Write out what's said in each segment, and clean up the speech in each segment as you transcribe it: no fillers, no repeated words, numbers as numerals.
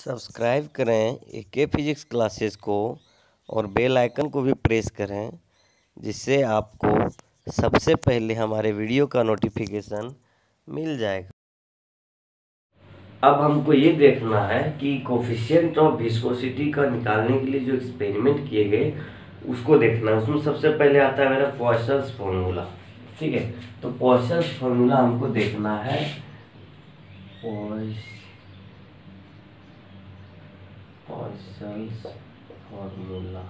Subscribe करें एके physics classes को और बेल आइकन को भी प्रेस करें, जिससे आपको सबसे पहले हमारे वीडियो का नोटिफिकेशन मिल जाएगा। अब हमको ये देखना है कि कोफिशिएंट ऑफ विस्कोसिटी का निकालने के लिए जो एक्सपेरिमेंट किए गए उसको देखना है। उसमें सबसे पहले आता है मेरा पॉइसन्स फॉर्मूला। ठीक है, तो पॉइसन्स फॉर्मूला हमको देखना है। पॉइसन्स फॉर्मूला,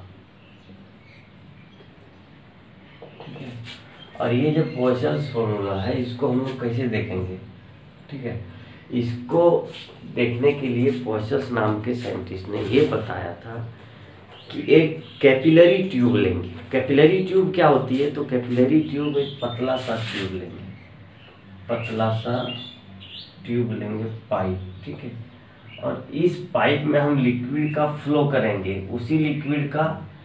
ठीक है। और ये जो पॉइसन्स फॉर्मूला है इसको हम लोग कैसे देखेंगे? ठीक है, इसको देखने के लिए पॉइसन्स नाम के साइंटिस्ट ने ये बताया था कि एक कैपिलरी ट्यूब लेंगे। कैपिलरी ट्यूब क्या होती है? तो कैपिलरी ट्यूब एक पतला सा ट्यूब लेंगे, पतला सा ट्यूब लेंगे, पाइप। ठीक है, और इस पाइप में हम लिक्विड का फ्लो करेंगे, उसी लिक्विड का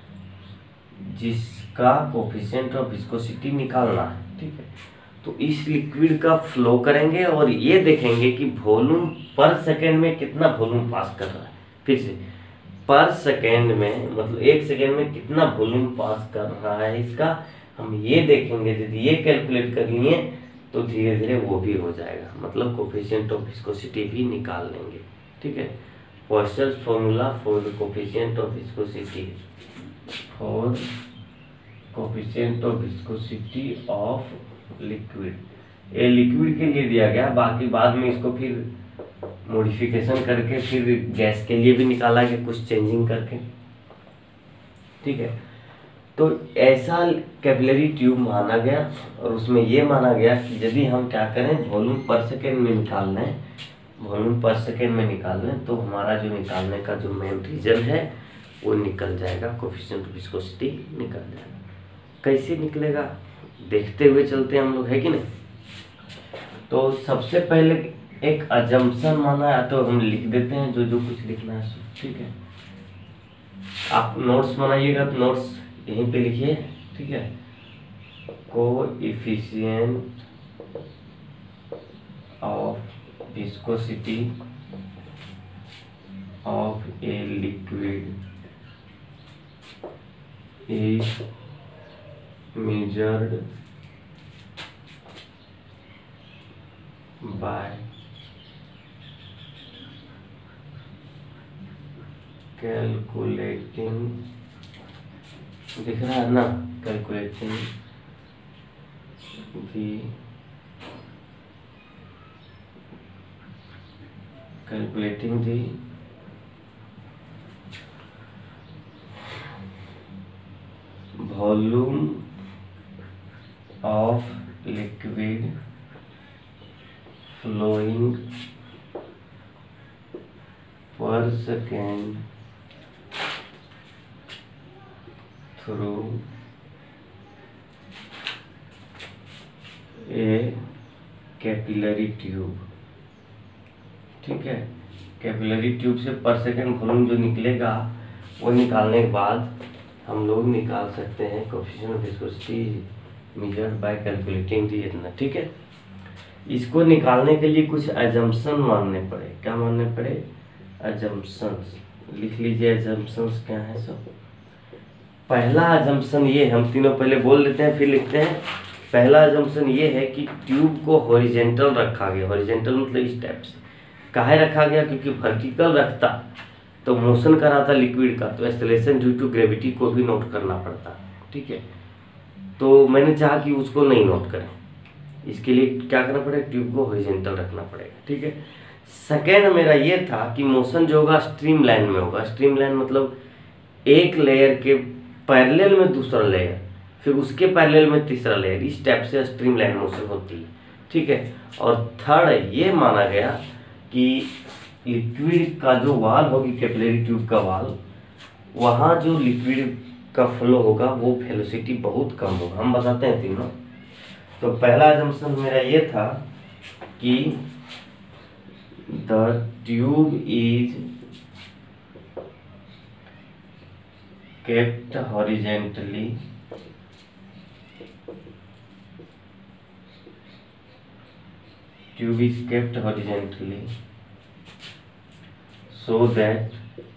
जिसका कोफिशिएंट ऑफ विस्कोसिटी निकालना है। ठीक है, तो इस लिक्विड का फ्लो करेंगे और ये देखेंगे कि वॉल्यूम पर सेकेंड में कितना वॉल्यूम पास कर रहा है। फिर से पर सेकेंड में मतलब 1 सेकेंड में कितना वॉल्यूम पास कर रहा है, इसका हम ये देखेंगे। यदि ये कैलकुलेट कर लिए तो धीरे धीरे वो भी हो जाएगा, मतलब कोफिशिएंट ऑफ विस्कोसिटी भी निकाल लेंगे। ठीक है, Poisson's formula for the coefficient of viscosity, for coefficient of viscosity of liquid. ये लिक्विड के लिए दिया गया, बाकी बाद में इसको फिर मॉडिफिकेशन करके फिर गैस के लिए भी निकाला गया, कुछ चेंजिंग करके। ठीक है, तो ऐसा कैपिलरी ट्यूब माना गया और उसमें ये माना गया कि यदि हम क्या करें, वॉल्यूम पर सेकेंड में निकाल लें, वॉल्यूम पर सेकेंड में निकाल लें तो हमारा जो निकालने का जो मेन रीजन है वो निकल जाएगा, कोफिशिएंट ऑफ विस्कोसिटी निकल जाएगा। कैसे निकलेगा देखते हुए चलते हैं हम लोग, है कि नहीं। तो सबसे पहले एक अजम्पशन माना है, तो हम लिख देते हैं जो जो कुछ लिखना है। ठीक है, आप नोट्स बनाइएगा तो नोट्स यहीं पे लिखिए। ठीक है, coefficient of viscosity of a liquid is measured by calculating, दिख रहा है ना, calculating the volume of liquid flowing per second through a capillary tube। ठीक है, कैपिलरी ट्यूब से पर सेकेंड वॉल्यूम जो निकलेगा वो निकालने के बाद हम लोग निकाल सकते हैं coefficient of viscosity measured by calculating the इतना। ठीक है, इसको निकालने के लिए कुछ अजम्पशन मानने पड़े। क्या मानने पड़े? अजम्पशंस। लिख लीजिए अजम्पशंस क्या है सब। पहला अजम्पशन ये, हम तीनों पहले बोल लेते हैं फिर लिखते हैं। पहला अजम्पशन ये है कि ट्यूब को हॉरिजेंटल रखा गया। हॉरिजेंटल मतलब इस टाइप से। काहे रखा गया? क्योंकि वर्टिकल रखता तो मोशन कराता लिक्विड का, तो एक्सेलरेशन ड्यू टू ग्रेविटी को भी नोट करना पड़ता। ठीक है, तो मैंने चाहा कि उसको नहीं नोट करें, इसके लिए क्या करना पड़ेगा, ट्यूब को हॉरिजॉन्टल रखना पड़ेगा। ठीक है, सेकेंड मेरा ये था कि मोशन जो होगा स्ट्रीम लाइन में होगा। स्ट्रीम लाइन मतलब एक लेयर के पैरेलल में दूसरा लेयर, फिर उसके पैरेलल में तीसरा लेयर, इस टाइप से स्ट्रीम लाइन मोशन होती है। ठीक है, और थर्ड ये माना गया कि लिक्विड का जो वाल होगी, कैपिलरी ट्यूब का वाल, वहाँ जो लिक्विड का फ्लो होगा वो वेलोसिटी बहुत कम होगा। हम बताते हैं तीनों। तो पहला असम्पशन मेरा ये था कि the tube is kept horizontally so that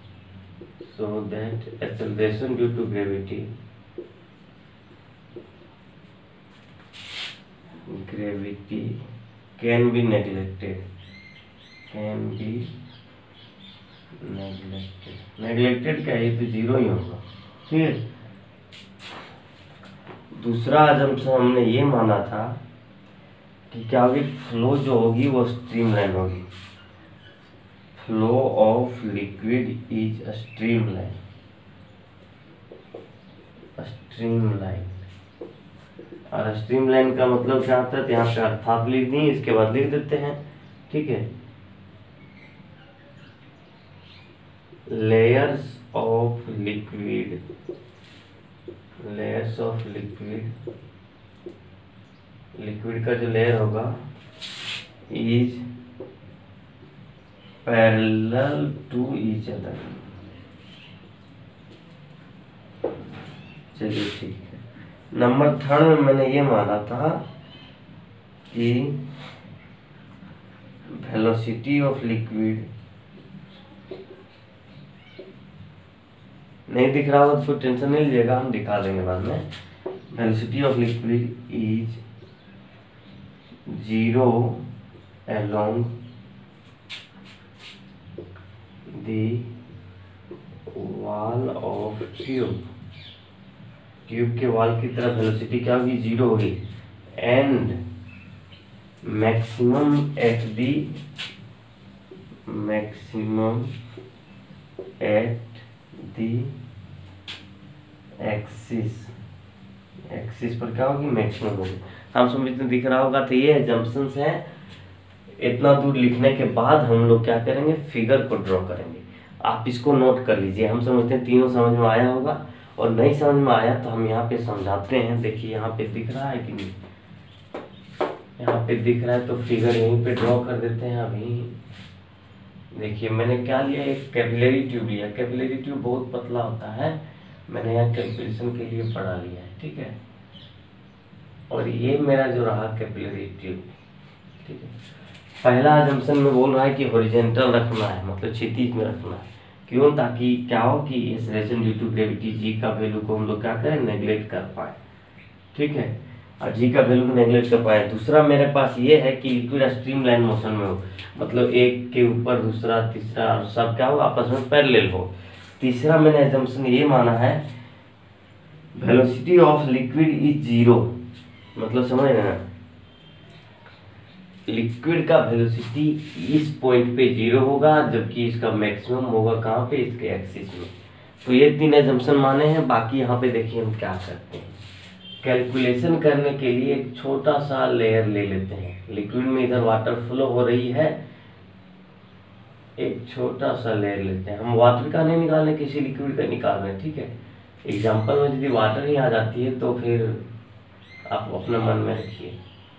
acceleration due to gravity can be neglected. Neglected क्या है, ये तो जीरो ही होगा, ठीक है। दूसरा assumption हमने ये माना था कि क्या होगी, फ्लो जो होगी वो स्ट्रीमलाइन होगी। Flow of liquid is a streamline. और स्ट्रीमलाइन का मतलब क्या होता है, यहाँ पे अर्थात लिख दी, इसके बाद लिख देते हैं, ठीक है। layers of liquid का जो लेयर होगा is parallel to each other। चलिए ठीक है। नंबर 3 में मैंने ये माना था कि वेलोसिटी ऑफ लिक्विड, नहीं दिख रहा हो तो टेंशन नहीं लीजिएगा, हम दिखा देंगे बाद में। Velocity of liquid is 0 along the wall of tube के वॉल की तरफ वेलोसिटी क्या होगी, 0 होगी। And maximum at the axis पर क्या होगी, मैक्सिमम होगी। हम समझते दिख रहा होगा। तो ये एजम्पशंस हैं। इतना दूर लिखने के बाद हम लोग क्या करेंगे, फिगर को ड्रॉ करेंगे। आप इसको नोट कर लीजिए। हम समझते हैं तीनों समझ में आया होगा, और नहीं समझ में आया तो हम यहाँ पे समझाते हैं। देखिए यहाँ पे दिख रहा है कि नहीं, यहाँ पे दिख रहा है तो फिगर यहीं पे ड्रॉ कर देते हैं। अभी देखिए मैंने क्या लिया, एक कैपिलरी ट्यूब लिया। कैपिलरी ट्यूब बहुत पतला होता है, मैंने यहाँ कैलकुलेशन के लिए पढ़ा लिया है, ठीक है। और ये मेरा जो रहा कैपिलरी ट्यूब, ठीक है। पहला अजम्पशन में बोल रहा है कि हॉरिजॉन्टल रखना है, मतलब क्षैतिज में रखना है। क्यों, ताकि क्या हो कि acceleration due to gravity g का वैल्यू को हम लोग क्या करें, नेगलेक्ट कर पाए, ठीक है। और जी का वैल्यू को नेगलेक्ट कर पाए। दूसरा मेरे पास ये है कि लिक्विड स्ट्रीमलाइन मोशन में हो, मतलब एक के ऊपर दूसरा तीसरा और सब क्या हो, आपस में पैरेलल हो। तीसरा मैंने एजम्पशन ये माना है वेलोसिटी ऑफ लिक्विड इज 0, मतलब समझ रहे हैं, लिक्विड का वेलोसिटी इस पॉइंट पे 0 होगा, जबकि इसका मैक्सिमम होगा कहाँ पे, इसके एक्सिस में। तो ये 3 एजम्पशन माने हैं। बाकी यहाँ पे देखिए हम क्या करते हैं, कैलकुलेशन करने के लिए एक छोटा सा लेयर ले लेते हैं। लिक्विड में इधर वाटर फ्लो हो रही है, एक छोटा सा लेयर लेते हैं। हम वाटर का नहीं निकाल रहे, किसी लिक्विड का निकाल रहे हैं, ठीक है। एग्जाम्पल में यदि वाटर ही आ जाती है तो फिर आप अपने मन में रखिए।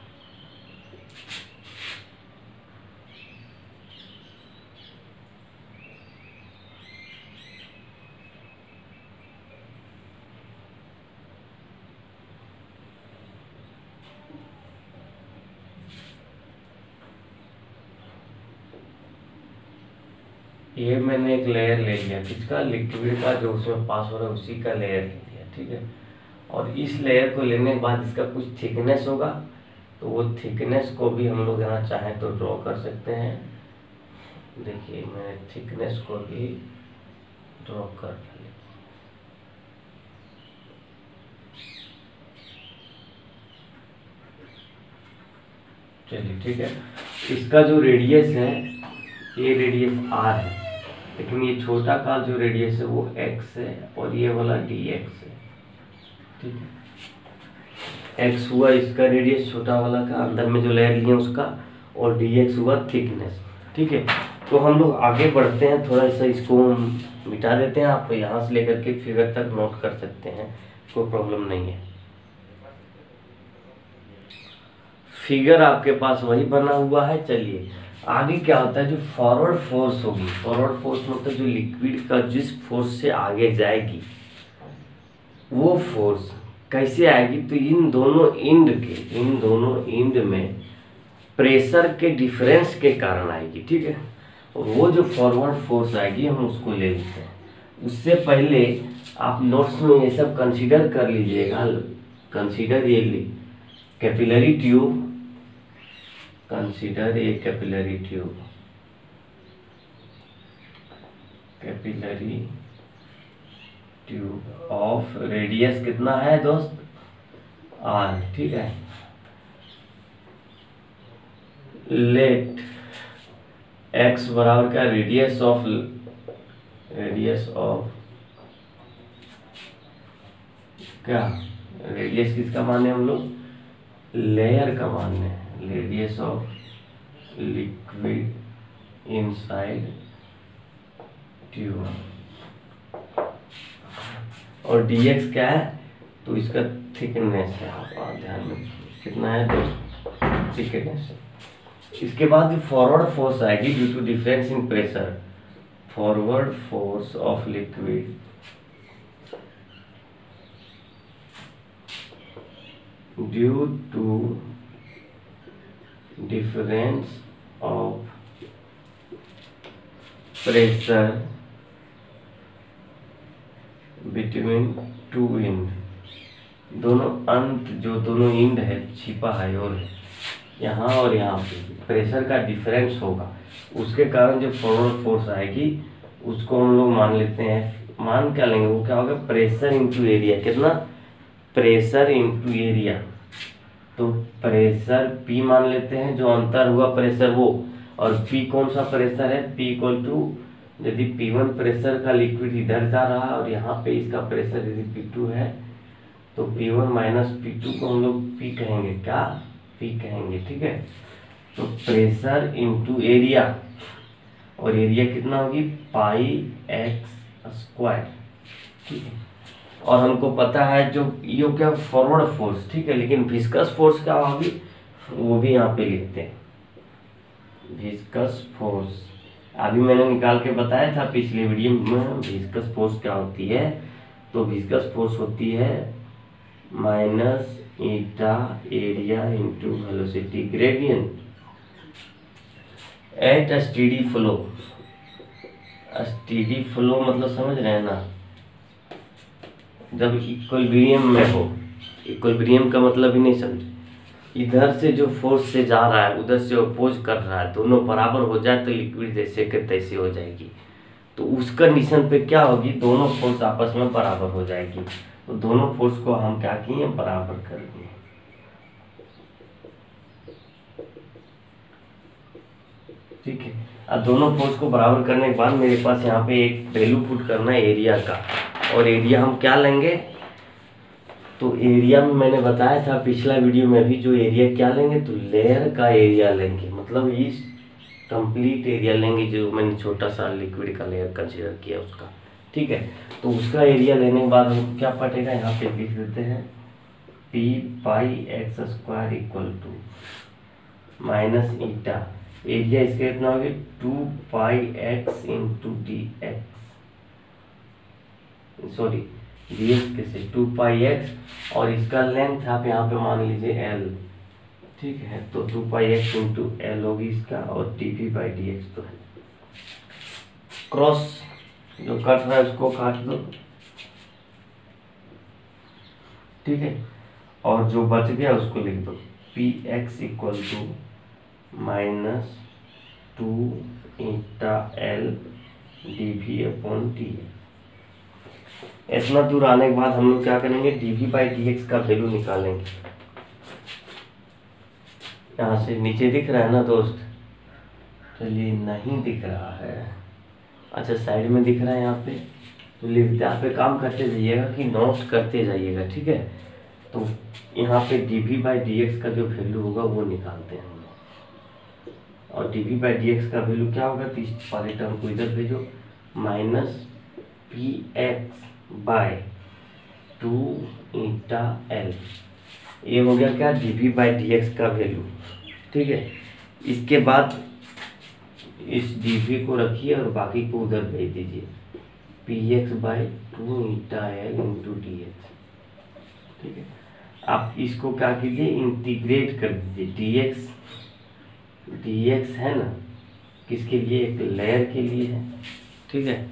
ये मैंने एक लेयर ले लिया, किसका, लिक्विड का, जो उसमें पास हो रहा है उसी का लेयर ले लिया, ठीक है। और इस लेयर को लेने के बाद इसका कुछ थिकनेस होगा, तो वो थिकनेस को भी हम लोग यहाँ चाहें तो ड्रॉ कर सकते हैं। देखिए मैंने थिकनेस को भी ड्रॉ कर लिया। चलिए ठीक है। इसका जो रेडियस है, ये रेडियस r है, लेकिन ये छोटा का जो रेडियस है वो x है, और ये वाला dx है, ठीक है। x हुआ इसका रेडियस छोटा वाला का, अंदर में जो लेयर लिए उसका, और dx हुआ थिकनेस, ठीक है। तो हम लोग आगे बढ़ते हैं, थोड़ा सा इसको मिटा देते हैं। आप यहाँ से लेकर के फिगर तक नोट कर सकते हैं, कोई प्रॉब्लम नहीं है। फिगर आपके पास वही बना हुआ है। चलिए आगे क्या होता है, जो फॉरवर्ड फोर्स होगी, फॉरवर्ड फोर्स मतलब जो लिक्विड का जिस फोर्स से आगे जाएगी वो फोर्स कैसे आएगी, तो इन दोनों एंड में प्रेशर के डिफरेंस के कारण आएगी, ठीक है। और वो जो फॉरवर्ड फोर्स आएगी हम उसको ले लेते हैं। उससे पहले आप नोट्स में ये सब कंसीडर कर लीजिएगा। कंसीडर ये capillary tube, consider a capillary tube, capillary tube of radius कितना है दोस्त, आर, ठीक है। लेट एक्स बराबर का रेडियस ऑफ क्या, रेडियस किसका माने हम लोग, लेयर का माने, radius of liquid inside tube, और dx क्या है, तो इसका थिकनेस है, आप ध्यान में कितना है दोस्त, थिकनेस है। इसके बाद फॉरवर्ड फोर्स आएगी due to difference in pressure, forward force of liquid due to difference of pressure between two end, दोनों अंत जो दोनों इंड है छिपा है और यहाँ और यहाँ पे प्रेशर का डिफरेंस होगा, उसके कारण जो फॉरवर्ड फोर्स आएगी उसको हम लोग मान लेते हैं, मान क्या लेंगे, वो क्या होगा, प्रेशर इंटू एरिया, कितना, प्रेशर इंटू एरिया। तो प्रेशर P मान लेते हैं, जो अंतर हुआ प्रेशर वो, और P कौन सा प्रेशर है, P इक्वल टू, यदि P1 प्रेशर का लिक्विड इधर जा रहा है और यहाँ पे इसका प्रेशर यदि P2 है, तो P1 माइनस P2 को हम लोग P कहेंगे, क्या, P कहेंगे, ठीक है। तो प्रेशर इंटू एरिया, और एरिया कितना होगी, पाई x स्क्वायर, ठीक है। और हमको पता है जो ये क्या, फॉरवर्ड फोर्स, ठीक है, लेकिन विस्कस फोर्स क्या होगी वो भी यहाँ पे लिखते हैं, विस्कस फोर्स अभी मैंने निकाल के बताया था पिछले वीडियो में, विस्कस फोर्स क्या होती है, तो विस्कस फोर्स होती है minus eta area into velocity gradient at steady flow. Steady flow मतलब समझ रहे हैं ना, जब इक्विलिब्रियम में हो, इक्विलिब्रियम का मतलब ही नहीं समझे, इधर से जो फोर्स से जा रहा है उधर से अपोज कर रहा है, दोनों बराबर हो जाए तो लिक्विड जैसे के तैसे हो जाएगी। तो उस कंडीशन पे क्या होगी, दोनों फोर्स आपस में बराबर हो जाएगी। तो दोनों फोर्स को हम क्या किए, बराबर कर दिए, ठीक है। अब दोनों फोर्स को बराबर करने के बाद मेरे पास यहाँ पे एक वैल्यू पुट करना है एरिया का, और एरिया हम क्या लेंगे, तो एरिया में मैंने बताया था पिछला वीडियो में भी, जो एरिया क्या लेंगे, तो लेयर का एरिया लेंगे, मतलब इस कंप्लीट एरिया लेंगे जो मैंने छोटा सा लिक्विड का लेयर कंसीडर किया उसका, ठीक है। तो उसका एरिया लेने के बाद हमको क्या पड़ेगा, यहाँ पे लिख देते हैं P pi x square equal to minus eta, area इसका कितना होगा, 2 pi x into D X, sorry dx कैसे, 2 पाई x, और इसका लेंथ आप यहाँ पे मान लीजिए l, ठीक है। तो 2 पाई x इंटू एल होगी इसका, और dv बाई dx तो है, क्रॉस जो कट रहा है उसको काट दो, ठीक है, और जो बच गया उसको लिख दो px equal to minus 2 eta L dv upon D. इतना दूर आने के बाद हम लोग क्या करेंगे, dv बाई dx का वैल्यू निकालेंगे। यहाँ से नीचे दिख रहा है ना दोस्त, चलिए नहीं दिख रहा है, अच्छा साइड में दिख रहा है यहाँ पे, तो लिखते आप पे काम करते जाइएगा कि नोट करते जाइएगा, ठीक है। तो यहाँ पे dv बाई dx का जो वैल्यू होगा वो निकालते हैं हम लोग, और dv बाई dx का वैल्यू क्या होगा, तो इस वाले टर्म को इधर भेजो, minus px by 2 eta L, ये हो गया क्या, dv बाई dx का वैल्यू, ठीक है। इसके बाद इस dv को रखिए और बाकी को उधर भेज दीजिए, px by 2 eta L into D X, ठीक है। आप इसको क्या कीजिए, इंटीग्रेट कर दीजिए, dx है ना, किसके लिए, एक लेयर के लिए है, ठीक है।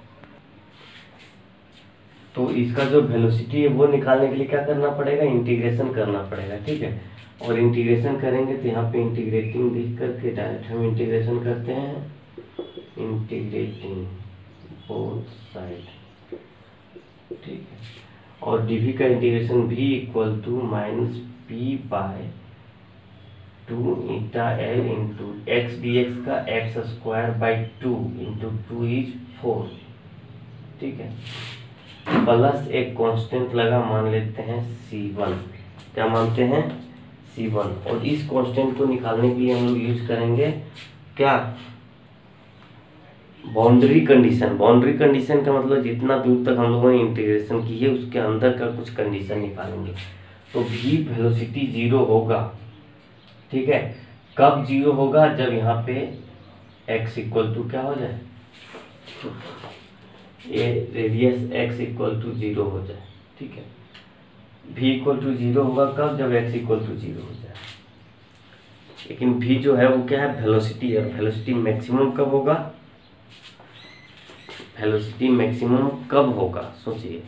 तो इसका जो वेलोसिटी है वो निकालने के लिए क्या करना पड़ेगा, इंटीग्रेशन करना पड़ेगा, ठीक है। और इंटीग्रेशन करेंगे तो यहाँ पे इंटीग्रेटिंग लिख करके डायरेक्ट हम इंटीग्रेशन करते हैं, इंटीग्रेटिंग बोथ साइड, ठीक है। और डीवी का इंटीग्रेशन भी equal to minus P by 2 eta L into X D X का X square by 2 into 2 is 4, ठीक है। प्लस एक कांस्टेंट लगा, मान लेते हैं C1, क्या मानते हैं, C1। और इस कांस्टेंट को निकालने के लिए हम लोग यूज करेंगे क्या, बाउंड्री कंडीशन। बाउंड्री कंडीशन का मतलब जितना दूर तक हम लोगों ने इंटीग्रेशन की है उसके अंदर का कुछ कंडीशन निकालेंगे। तो भी वेलोसिटी 0 होगा, ठीक है। कब 0 होगा, जब यहाँ पे x इक्वल टू क्या हो जाए, ये रेडियस x इक्वल टू 0 हो जाए, ठीक है। v इक्वल टू 0 होगा कब, जब x इक्वल टू 0 हो जाए। लेकिन v जो है वो क्या है, वेलोसिटी है। वेलोसिटी मैक्सिमम कब होगा, वेलोसिटी मैक्सिमम कब होगा, सोचिए,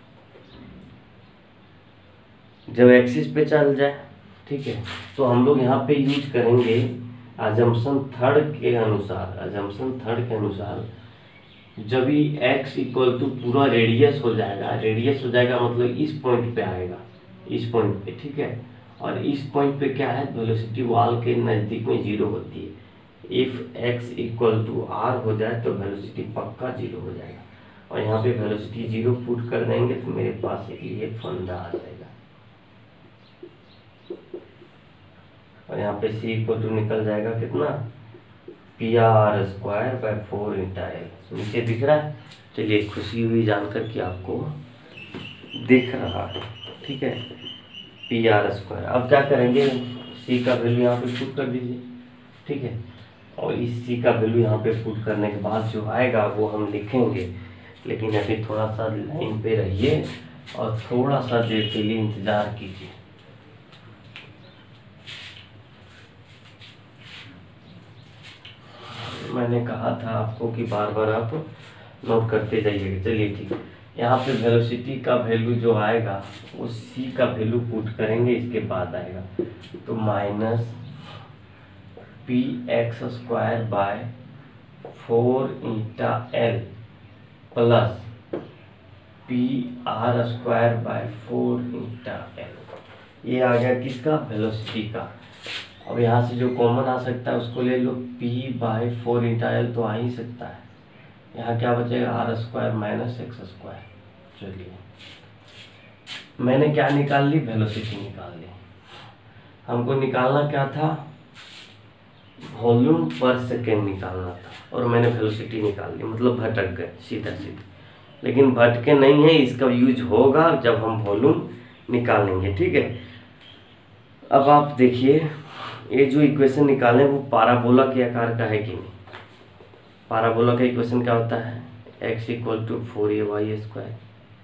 जब एक्सिस पे चल जाए, ठीक है। तो हम लोग यहाँ पे यूज करेंगे अजम्पशन थर्ड के अनुसार, अजम्पशन थर्ड के अनुसार जब ही x इक्वल टू पूरा रेडियस हो जाएगा, रेडियस हो जाएगा मतलब इस पॉइंट पे आएगा, इस पॉइंट पे, ठीक है। और इस पॉइंट पे क्या है, वेलोसिटी वॉल के नज़दीक में 0 होती है। If x equal to r हो जाए तो वेलोसिटी पक्का 0 हो जाएगा। और यहाँ पे वेलोसिटी 0 पुट कर देंगे तो मेरे पास ये फंडा आ जाएगा। और यहाँ पे c इक्वल टू निकल जाएगा कितना, PR square by 4 eta L. नीचे दिख रहा है, चलिए खुशी हुई जानकर कि आपको दिख रहा है, ठीक है, PR स्क्वायर। अब क्या करेंगे, c का वैल्यू यहाँ पे पुट कर दीजिए, ठीक है। और इस c का वैल्यू यहाँ पे पुट करने के बाद जो आएगा वो हम लिखेंगे। लेकिन अभी थोड़ा सा लाइन पे रहिए और थोड़ा सा देर के लिए इंतज़ार कीजिए। मैंने कहा था आपको कि बार बार आप नोट करते जाइएगा। चलिए ठीक है, यहाँ पे वेलोसिटी का वैल्यू जो आएगा वो c का वैल्यू पुट करेंगे, इसके बाद आएगा तो minus px square by 4 eta L plus PR square by 4 eta L. ये आ गया किसका, वेलोसिटी का। अब यहाँ से जो कॉमन आ सकता है उसको ले लो, p बाय 4 ईटा एल तो आ ही सकता है। यहाँ क्या बचेगा, r square minus X square. चलिए मैंने क्या निकाल ली, वेलोसिटी निकाल ली। हमको निकालना क्या था, वॉल्यूम पर सेकेंड निकालना था। और मैंने वेलोसिटी निकाल ली, मतलब भटक गए सीधा सीधा। लेकिन भटके नहीं है, इसका यूज होगा जब हम वॉल्यूम निकालेंगे, ठीक है। अब आप देखिए, ये जो इक्वेशन निकालें वो पाराबोला के आकार का है कि नहीं। पाराबोला का इक्वेशन क्या होता है, x equal to 4ay square,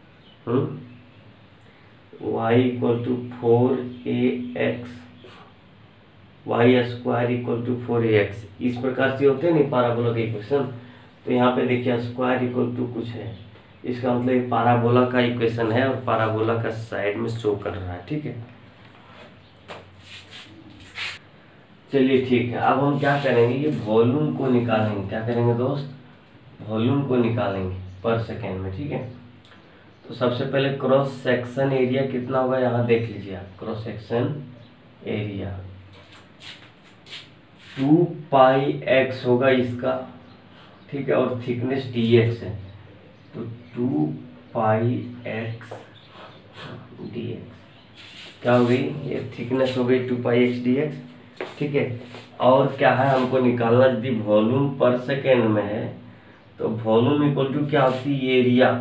y equal to 4ax, y square equal to 4ax। इस प्रकार से होते हैं नहीं पाराबोला के इक्वेशन। तो यहाँ पे देखिए स्क्वायर इक्वल टू कुछ है, इसका मतलब ये पाराबोला का इक्वेशन है और पाराबोला का साइड में शो कर रहा है, ठीक है। चलिए ठीक है, अब हम क्या करेंगे, ये वॉल्यूम को निकालेंगे। क्या करेंगे दोस्त, वॉल्यूम को निकालेंगे पर सेकेंड में, ठीक है। तो सबसे पहले क्रॉस सेक्शन एरिया कितना होगा, यहाँ देख लीजिए आप, cross section area 2 pi x होगा इसका, ठीक है। और थिकनेस dx है तो 2 पाई x dx क्या हो गई, ये थिकनेस हो गई 2 पाई x dx, ठीक है। और क्या है, हमको निकालना, यदि वॉल्यूम पर सेकेंड में है तो वॉल्यूम इक्वल टू क्या होती है, area.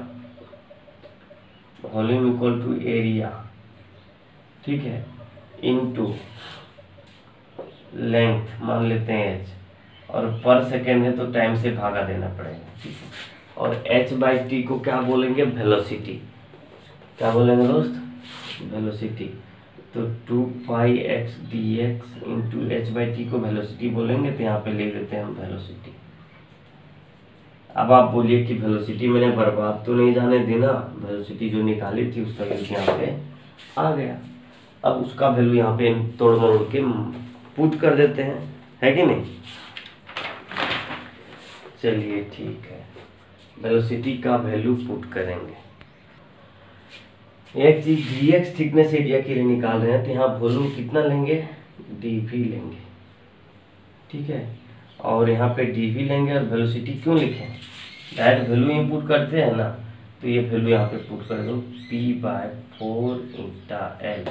Volume equal to area, ठीक है, इनटू लेंथ मान लेते हैं h। और पर सेकेंड है तो टाइम से भागा देना पड़ेगा, ठीक है। और h बाई टी को क्या बोलेंगे, वेलोसिटी। क्या बोलेंगे दोस्त, वेलोसिटी। तो 2π(x) dx इंटू h/t को वेलोसिटी बोलेंगे, तो यहाँ पे ले लेते हैं हम वेलोसिटी। अब आप बोलिए कि वेलोसिटी मैंने बर्बाद तो नहीं जाने देना, वेलोसिटी जो निकाली थी उसका वैल्यू यहाँ पे आ गया। अब उसका वैल्यू यहाँ पे तोड़ मरोड़ के पुट कर देते हैं, है कि नहीं। चलिए ठीक है, वेलोसिटी का वैल्यू पुट करेंगे। एक चीज dx थिकनेस एरिया के लिए निकाल रहे हैं, तो यहाँ वॉल्यूम कितना लेंगे, dv लेंगे, ठीक है। और यहाँ पे dv लेंगे और वेलोसिटी क्यों लिखें, डायरेक्ट वैल्यू इनपुट करते हैं ना, तो ये वैल्यू यहाँ पे पुट कर दो, p/4 l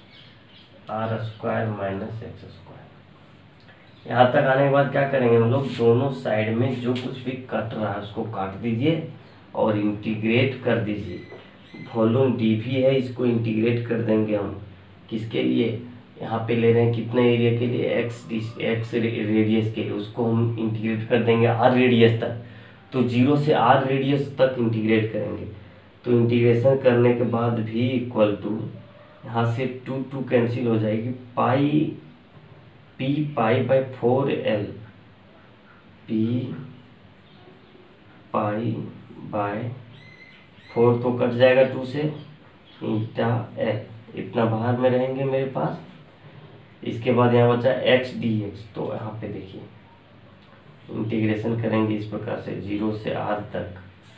r² - x²। यहाँ तक आने के बाद क्या करेंगे हम लोग, दोनों साइड में जो कुछ भी कट रहा है उसको काट दीजिए और इंटीग्रेट कर दीजिए। वॉल्यूम dv है, इसको इंटीग्रेट कर देंगे हम, किसके लिए, यहाँ पे ले रहे हैं कितने एरिया के लिए, x रेडियस के लिए, उसको हम इंटीग्रेट कर देंगे r रेडियस तक। तो 0 से r रेडियस तक इंटीग्रेट करेंगे, तो इंटीग्रेशन करने के बाद भी इक्वल टू, यहाँ से 2 कैंसिल हो जाएगी, p/4l, p/4 तो कट जाएगा 2 से, l इतना बाहर में रहेंगे मेरे पास। इसके बाद यहाँ बचा x dx, तो यहाँ पे देखिए इंटीग्रेशन करेंगे इस प्रकार से 0 से r तक,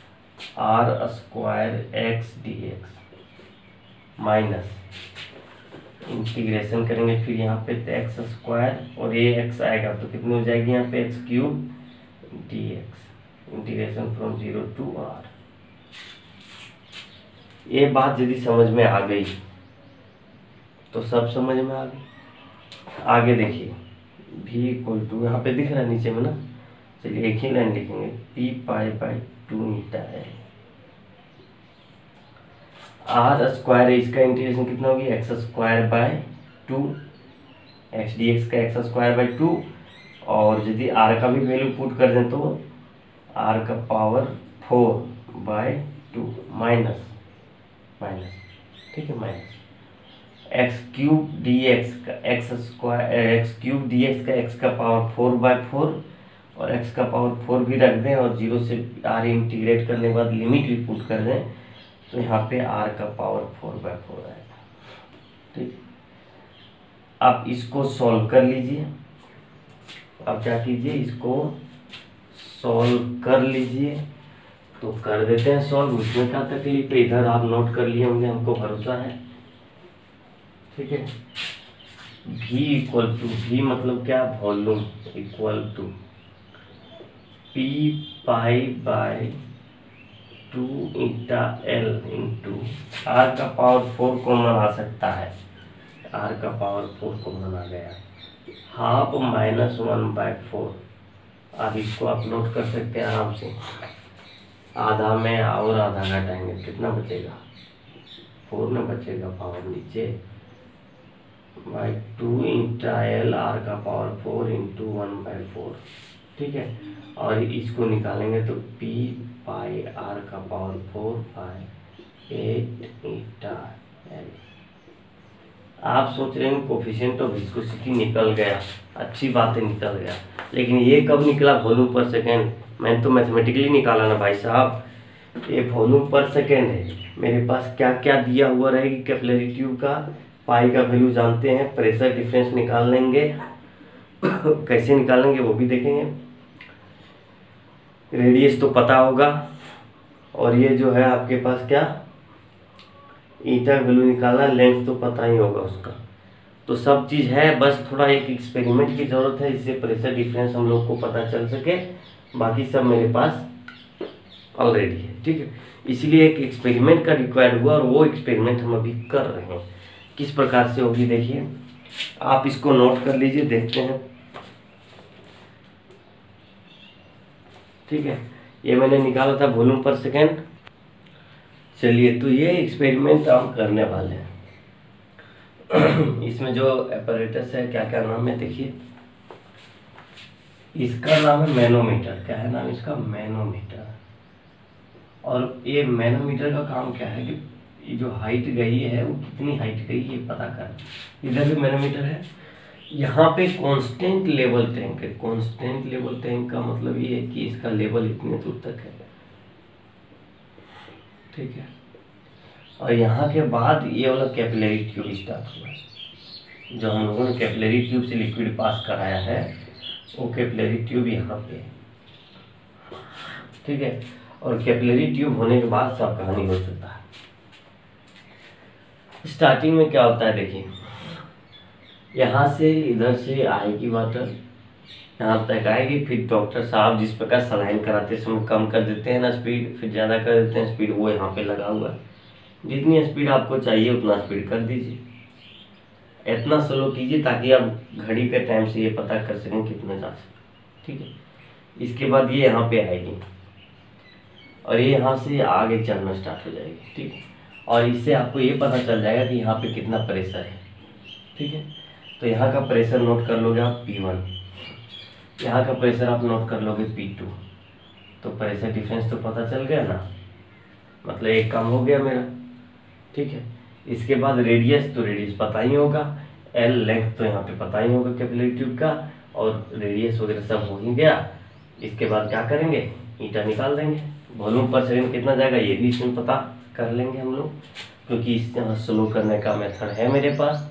r² x dx minus integration करेंगे फिर यहाँ पे x² और ये x आएगा तो कितनी हो जाएगी यहाँ पे x³ dx, integration from 0 to r। ये बात यदि समझ में आ गई तो सब समझ में आ गई। आगे देखिए v इक्वल टू, यहाँ पे दिख रहा है नीचे में ना, चलिए एक ही लाइन लिखेंगे, p/2 l r² इसका इंटीग्रेशन कितना होगी, x²/2, x dx का x²/2, और यदि r का भी वैल्यू पुट कर दें तो r⁴/2 माइनस, ठीक है, माइनस x³ dx का x³ dx का x⁴/4 और x⁴ भी रख दें और 0 से r इंटीग्रेट करने के बाद लिमिट भी पुट कर दें, तो यहाँ पे r⁴/4 आएगा, ठीक। आप इसको सॉल्व कर लीजिए, अब क्या कीजिए, इसको सॉल्व कर लीजिए, तो कर देते हैं सॉल्व, उसमें क्या तकलीफ है, इधर आप नोट कर लिए होंगे, हमको भरोसा है, ठीक है। v इक्वल टू, v मतलब क्या, volume, equal to p/2 l into r⁴ common आ सकता है, r⁴ कॉमन आ गया, हाफ -1/4। अब इसको आप नोट कर सकते हैं आराम से, आधा में और आधा घटाएंगे कितना बचेगा, 4 में बचेगा, पावर नीचे, /2 l r⁴ इंटू 1/4, ठीक है। और इसको निकालेंगे तो p/r⁴/8 l। आप सोच रहे हैं कोफिशिएंट ऑफ विस्कोसिटी निकल गया, अच्छी बात है निकल गया, लेकिन ये कब निकला, वॉल्यूम पर सेकेंड। मैंने तो मैथमेटिकली निकाला ना भाई साहब, ये वॉल्यूम पर सेकेंड है। मेरे पास क्या क्या दिया हुआ रहेगी कैपिलरी ट्यूब का, पाई का वैल्यू जानते हैं, प्रेशर डिफरेंस निकाल लेंगे कैसे निकालेंगे वो भी देखेंगे, रेडियस तो पता होगा, और ये जो है आपके पास क्या, ईटा वैल्यू निकालना, लेंथ तो पता ही होगा उसका, तो सब चीज़ है, बस थोड़ा एक एक्सपेरिमेंट की ज़रूरत है जिससे प्रेशर डिफरेंस हम लोग को पता चल सके, बाकी सब मेरे पास ऑलरेडी है, ठीक है। इसलिए एक एक्सपेरिमेंट का रिक्वायर्ड हुआ और वो एक्सपेरिमेंट हम अभी कर रहे हैं। किस प्रकार से होगी देखिए, आप इसको नोट कर लीजिए, देखते हैं, ठीक है। ये मैंने निकाला था वॉल्यूम पर सेकेंड। चलिए, तो ये एक्सपेरिमेंट हम करने वाले हैं। इसमें जो एपरेटस है, क्या क्या नाम है देखिए, इसका नाम है मैनोमीटर। क्या है नाम इसका, मैनोमीटर। और ये मैनोमीटर का काम क्या है कि ये जो हाइट गई है वो कितनी हाइट गई ये पता कर। इधर भी मैनोमीटर है, यहाँ पे कांस्टेंट लेवल टैंक है। कांस्टेंट लेवल टैंक का मतलब ये है कि इसका लेवल इतने दूर तक है, ठीक है। और यहाँ के बाद ये वाला कैपिलरी ट्यूब स्टार्ट हुआ है। जो हम लोगों ने कैपिलरी ट्यूब से लिक्विड पास कराया है वो कैपिलरी ट्यूब यहाँ पे है, ठीक है। और कैपिलरी ट्यूब होने के बाद सब कहानी हो सकता है। स्टार्टिंग में क्या होता है देखिए, यहाँ से इधर से आएगी वाटर, यहाँ तक आएगी, फिर डॉक्टर साहब जिस प्रकार सलाइन कराते समय कम कर देते हैं ना स्पीड, फिर ज़्यादा कर देते हैं स्पीड, वो यहाँ पे लगा हुआ है। जितनी स्पीड आपको चाहिए उतना स्पीड कर दीजिए, इतना स्लो कीजिए ताकि आप घड़ी के टाइम से ये पता कर सकें कितना जा सकते, ठीक है। इसके बाद ये यहाँ पे आएगी और ये यहाँ से आगे चलना स्टार्ट हो जाएगी, ठीक है। और इससे आपको ये पता चल जाएगा कि यहाँ पे कितना प्रेशर है, ठीक है। तो यहाँ का प्रेशर नोट कर लोगे आप P1, यहाँ का प्रेशर आप नोट कर लोगे P2। तो प्रेशर डिफरेंस तो पता चल गया ना, मतलब एक काम हो गया मेरा, ठीक है। इसके बाद रेडियस, तो रेडियस पता ही होगा, L लेंथ तो यहाँ पे पता ही होगा कैपिलरी ट्यूब का, और रेडियस वगैरह सब हो ही गया। इसके बाद क्या करेंगे, ईटा निकाल देंगे। वॉल्यूम पर सेकंड कितना जाएगा ये भी इसमें पता कर लेंगे हम लोग, क्योंकि इस तरह स्लो करने का मेथड है मेरे पास।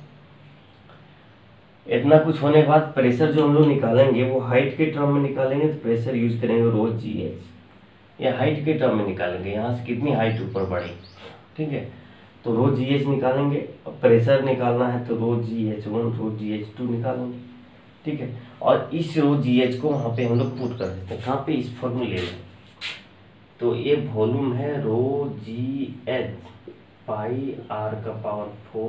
इतना कुछ होने के बाद प्रेशर जो हम लोग निकालेंगे वो हाइट के टर्म में निकालेंगे, तो प्रेशर यूज करेंगे ρGH। ये हाइट के टर्म में निकालेंगे, यहाँ से कितनी हाइट ऊपर बढ़ी, ठीक है। तो ρGH निकालेंगे, और प्रेशर निकालना है तो ρGH1 ρGH2 निकालेंगे, ठीक है। और इस ρGH को वहाँ पे हम लोग पुट कर देते हैं, कहाँ पे, इस फॉर्मूले में। तो ये वॉल्यूम है ρGH पाई r का पावर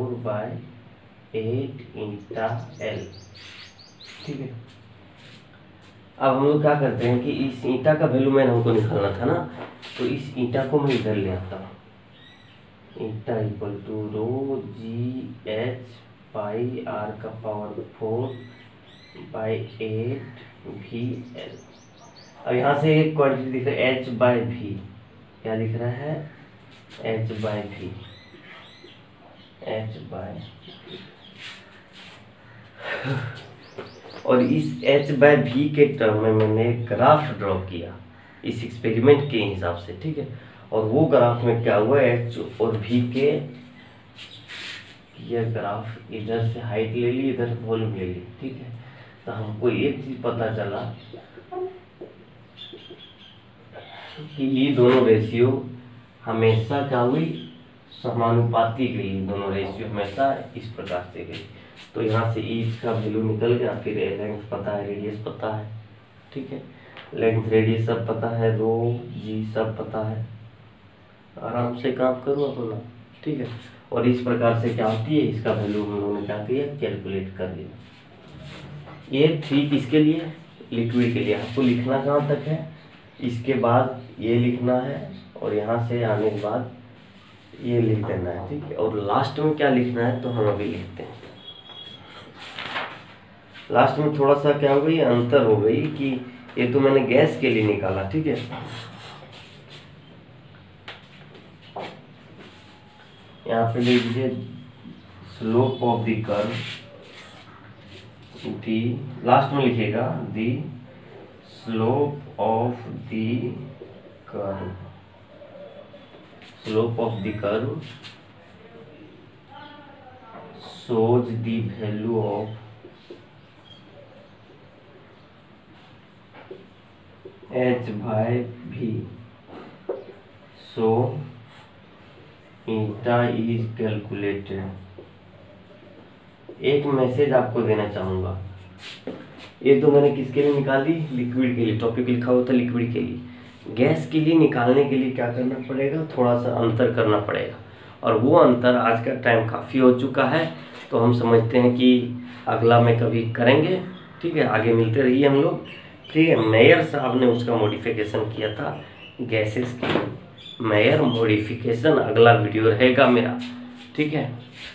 4/8 ईटा L, ठीक है। अब हम लोग क्या करते हैं कि इस ईटा का वैल्यू मैंने हमको निकालना था ना, तो इस ईटा को मैं इधर ले आता हूँ। Eta equal to ρGH pi r का पावर 4/8 VL। अब यहाँ से एक क्वांटिटी दिख रहा है H/V, क्या दिख रहा है, H/V, H/V। और इस H/V के टर्म में मैंने ग्राफ ड्रॉ किया इस एक्सपेरिमेंट के हिसाब से, ठीक है। और वो ग्राफ में क्या हुआ, H और V के, ये ग्राफ इधर से हाइट ले ली, इधर वॉल्यूम ले ली, ठीक है। तो हमको एक चीज पता चला कि ये दोनों रेशियो हमेशा क्या हुई, समानुपाती गई। दोनों रेशियो हमेशा इस प्रकार से गई। तो यहाँ से ईच का वैल्यू निकल गया, फिर लेंथ पता है, रेडियस पता है, ठीक है। लेंथ रेडियस सब पता है, ρG सब पता है। आराम से काम करो अपना, ठीक है। और इस प्रकार से क्या होती है, इसका वैल्यू हम लोगों ने क्या किया, कैलकुलेट कर दिया। ये ठीक किसके लिए, लिक्विड के लिए। आपको लिखना कहाँ तक है, इसके बाद ये लिखना है, और यहाँ से आने के बाद ये लिख देना है, ठीक है। और लास्ट में क्या लिखना है तो हम अभी लिखते हैं। लास्ट में थोड़ा सा क्या हो गई, अंतर हो गई कि ये तो मैंने गैस के लिए निकाला, ठीक है। यहाँ पे लिख दीजिए slope of the curve, the, last में लिखिएगा the slope of the curve, slope of the curve shows the value of H/V, so eta is calculated। एक मैसेज आपको देना चाहूँगा, ये तो मैंने किसके लिए निकाली, लिक्विड के लिए। टॉपिक लिखा होता है लिक्विड के लिए। गैस के लिए निकालने के लिए क्या करना पड़ेगा, थोड़ा सा अंतर करना पड़ेगा, और वो अंतर आज का टाइम काफ़ी हो चुका है, तो हम समझते हैं कि अगला में कभी करेंगे, ठीक है। आगे मिलते रहिए हम लोग, ठीक है। मेयर साहब ने उसका मॉडिफिकेशन किया था गैसेस की, मेयर मॉडिफिकेशन अगला वीडियो रहेगा मेरा, ठीक है।